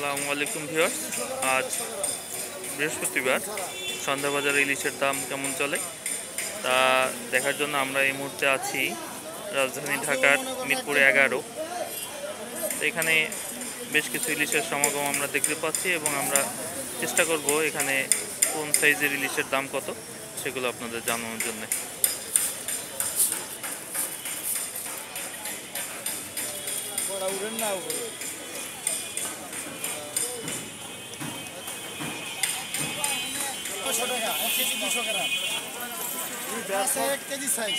আসসালামু আলাইকুম ভিউয়ার্স। আজ বৃহস্পতিবার, সন্ধ্যাবাজারে ইলিশের দাম কেমন চলে তা দেখার জন্য আমরা এই মুহূর্তে আছি রাজধানী ঢাকার মিরপুরে 11। তো এখানে বেশ কিছু ইলিশের সমাগম আমরা দেখতে পাচ্ছি এবং আমরা চেষ্টা করব এখানে কোন সাইজের ইলিশের দাম কত সেগুলো আপনাদের জানানোর জন্য। কেজি সাইজ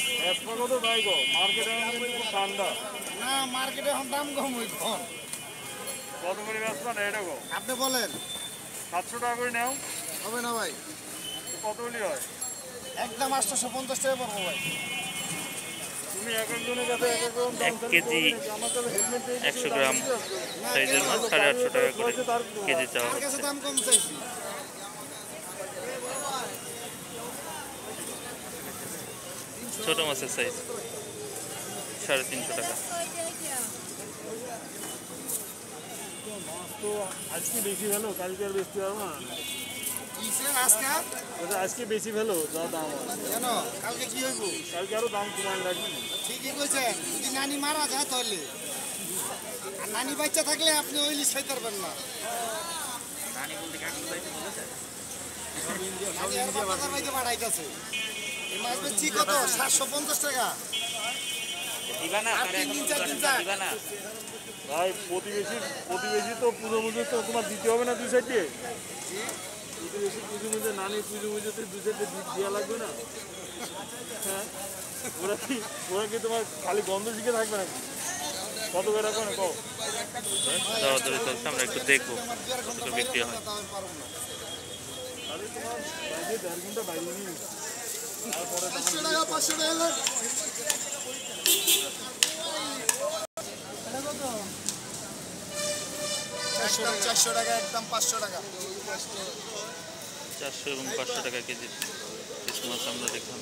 ঠান্ডা না মার্কেটে এখন দাম কম ওই কম। কত করে ব্যস্ত না এটা গো? আপনি বলেন 700 টাকা করে নাও। হবে না ভাই? কত হলি হয়? একদম 850 টাকা পড়বো ভাই। তুমি এক একজনের কাছে এক এক রকম দাম 1 কেজি 100 গ্রাম সাইজের মাছ 850 টাকা করে কেজি চাওয়া আমার কাছে হচ্ছে। দাম কম চাইছি। ছোট মাছের সাইজ 350 টাকা। মাছ তো আজকে বেশি ভালো, কালকে আর বেশি পারবো না। আজকে আজকে বেশি ভালো যা দাম হয়। কেন কালকে কি হইব? কালকে আরো দাম কমায় লাগবে। ঠিকই কইছেন, যদি নানি মারা যায় তাহলে। আর নানি বাচ্চা থাকলে আপনি ওই লিস্ট খাইতে পারবেন না। নানি আর বাচ্চা বাইতে বাড়াইতেছে। এই মাছ বেচছি কত? 750 টাকা। আর 3 দিন 4 দিন যাক। ভাই প্রতিবেশী তো পুজো তো তোমার দিতে হবে না দুই সাইডে? প্রতিবেশী পুজো বুঝে নানি পুজো বুঝে তো দুই সাইডে দেওয়া লাগবে না? হ্যাঁ, ওরা কি তোমার খালি গন্ধ শিখে থাকবে নাকি? কত করে রাখবে না কও? দরদারি চলছে, আমরা একটু দেখবো কত বিক্রি হয়। তাহলে তোমার বাইরে 1.5 ঘন্টা বাইরে নিয়ে তারপরে 500 টাকা 500 টাকা হলো। 400 টাকা একদম 500 টাকা। 400 এবং 500 টাকা কেজি পিস মাছ আমরা দেখলাম।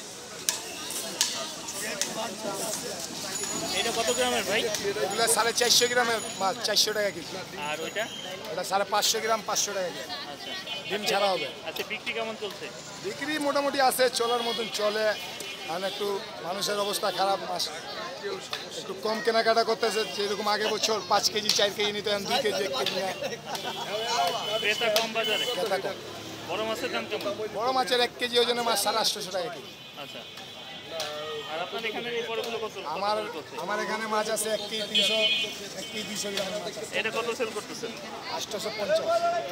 এটা কত গ্রামের ভাই? এগুলো 450 গ্রামের মাছ 400 টাকা কেজি। আর ওইটা? ওটা 550 গ্রাম 500 টাকা কেজি। আচ্ছা ডিম ছাড়া হবে। আচ্ছা, বিক্রি কেমন চলছে? বিক্রি মোটামুটি আছে, চলার মতন চলে। আর একটু মানুষের অবস্থা খারাপ, মাছ একটু কম কেনাকাটা করতেছে। যেরকম আগে বছর 5 কেজি 4 কেজি নিতে 2 কেজি 1 কেজি নেয়। ক্রেতা কম বাজারে? ক্রেতা কম। বড় মাছের দাম কেমন? বড় মাছের 1 কেজি ওজনে মাছ 850 টাকা কেজি। আচ্ছা, আর আপনার এখানে এই বড়গুলো কত? আমার এখানে মাছ আছে 1 কেজি 300, 1 কেজি 200 গ্রামের মাছ আছে। এটা কত সেল করতেছেন? 850।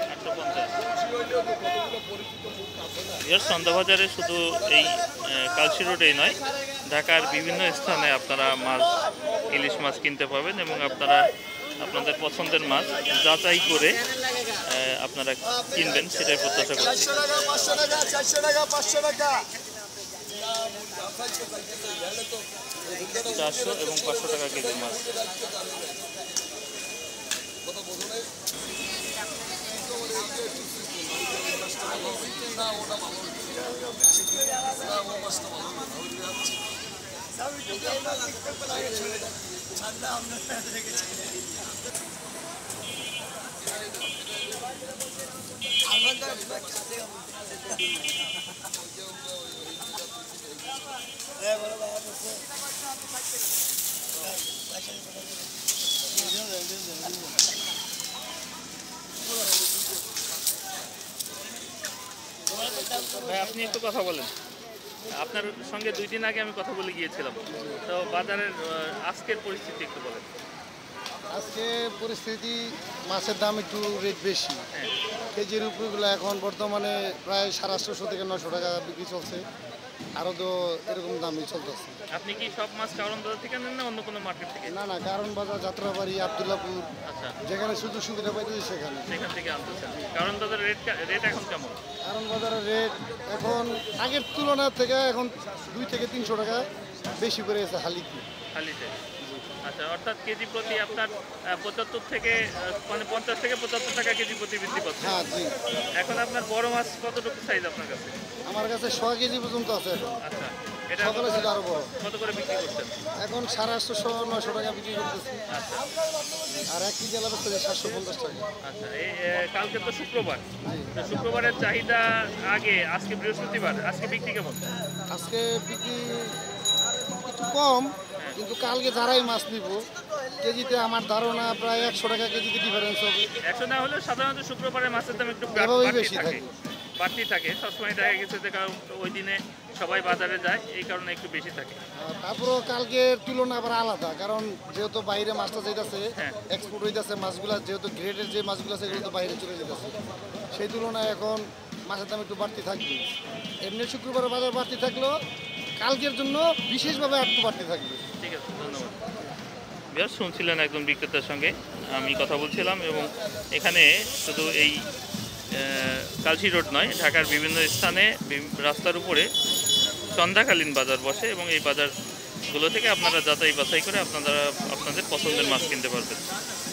850। সন্ধ্যাবাজারে শুধু এই কালশি রোডেই নয়, ঢাকার বিভিন্ন স্থানে আপনারা মাছ, ইলিশ মাছ কিনতে পাবেন এবং আপনারা আপনাদের পছন্দের মাছ যাচাই করে আপনারা কিনবেন, সেটাই প্রত্যাশা করছি। 400 টাকা 500 টাকা 400 টাকা 500 টাকা। 400 এবং 500 টাকা কেজি মাছ। ভাই, আপনি একটু কথা বলেন। আপনার সঙ্গে 2 দিন আগে আমি কথা বলে গিয়েছিলাম, তো বাজারের আজকের পরিস্থিতি একটু বলেন। আজকে পরিস্থিতি, মাছের দাম একটু রেট বেশি। কেজির উপরগুলো এখন বর্তমানে প্রায় 850 থেকে 900 টাকা বিক্রি চলছে। আরও তো এরকম দামই চলতেছে। আপনি কি সব মাছ কারণ বাজার থেকে নেন না অন্য কোনো মার্কেট থেকে? না না, কারণ বাজার, যাত্রাবাড়ি, আবদুল্লাপুর, আচ্ছা, যেখানে সুযোগ সুবিধা পাইতেছি সেখানে। সেখান থেকে আনতেছেন। কারণ বাজারের রেট এখন কেমন? কারণ বাজারের রেট এখন আগের তুলনা থেকে এখন 2 থেকে 300 টাকা বেশি করে গেছে হালিতে। আচ্ছা, অর্থাৎ কেজি প্রতি আপনার 75 থেকে মানে 50 থেকে 75 টাকা কেজি প্রতি বৃদ্ধি পাচ্ছে। হ্যাঁ জি। এখন আপনার বড় মাছ কতটুকু সাইজ আপনার কাছে? আমার কাছে 100 কেজি পর্যন্ত আছে। আচ্ছা, এটা সকালে ছিল আরো বড়। কত করে বিক্রি করছেন? এখন 850 900 টাকা বিক্রি করতেছি। আচ্ছা আর 1 কেজি আলা বেচতেছি 750 টাকা। আচ্ছা এই কালকে তো শুক্রবার, জি। তো শুক্রবারের চাহিদা আগে, আজকে বৃহস্পতিবার, আজকে বিক্রি কেমন? আজকে বিক্রি একটু কম, কিন্তু কালকে যারাই মাছ নিব কেজিতে আমার ধারণা প্রায় 100 টাকা কেজিতে ডিফারেন্স হবে। 100 না হলেও সাধারণত শুক্রবারে মাছের দাম একটু এভাবেই বাড়তি বেশি থাকে, থাকে। বাড়তি থাকে সবসময়। দেখা গেছে যে কারণ ওই দিনে সবাই বাজারে যায়, এই কারণে একটু বেশি থাকে। তারপরেও কালকের তুলনা আবার আলাদা, কারণ যেহেতু বাইরে মাছটা যাইতেছে, হ্যাঁ। এক্সপোর্ট হইতেছে মাছগুলা, যেহেতু গ্রেডের যে মাছগুলো আছে এগুলো তো বাইরে চলে যেতেছে, সেই তুলনায় এখন মাছের দাম একটু বাড়তি থাকবে। এমনি শুক্রবার বাজার বাড়তি থাকলেও কালকের জন্য বিশেষভাবে একটু বাড়তি থাকবে। ঠিক আছে, ধন্যবাদ। বেশ শুনছিলেন একজন বিক্রেতার সঙ্গে আমি কথা বলছিলাম, এবং এখানে শুধু এই কালশি রোড নয়, ঢাকার বিভিন্ন স্থানে রাস্তার উপরে সন্ধ্যাকালীন বাজার বসে, এবং এই বাজারগুলো থেকে আপনারা যাচাই বাছাই করে আপনাদের পছন্দের মাছ কিনতে পারবেন।